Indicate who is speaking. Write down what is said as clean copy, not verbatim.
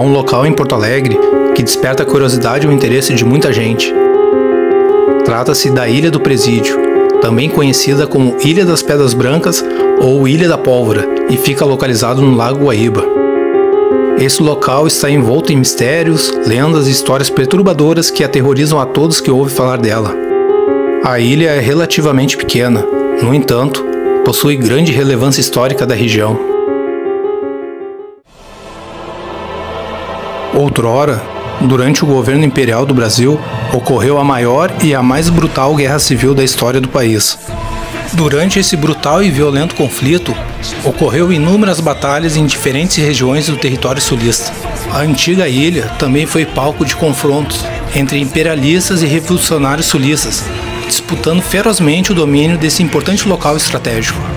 Speaker 1: um local em Porto Alegre que desperta a curiosidade e o interesse de muita gente. Trata-se da Ilha do Presídio, também conhecida como Ilha das Pedras Brancas ou Ilha da Pólvora, e fica localizado no Lago Guaíba. Esse local está envolto em mistérios, lendas e histórias perturbadoras que aterrorizam a todos que ouvem falar dela. A ilha é relativamente pequena, no entanto, possui grande relevância histórica da região. Outrora, durante o governo imperial do Brasil, ocorreu a maior e a mais brutal guerra civil da história do país. Durante esse brutal e violento conflito, ocorreu inúmeras batalhas em diferentes regiões do território sulista. A antiga ilha também foi palco de confrontos entre imperialistas e revolucionários sulistas, disputando ferozmente o domínio desse importante local estratégico.